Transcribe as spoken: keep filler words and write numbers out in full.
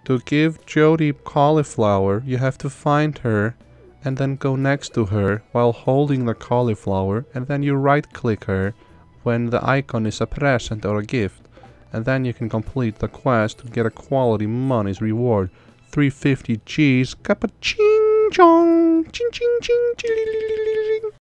To give Jodi Cauliflower, you have to find her and then go next to her while holding the cauliflower, and then you right click her when the icon is a present or a gift, and then you can complete the quest to get a quality monies reward. three hundred fifty G's, kappa ching chong, ching ching ching ching.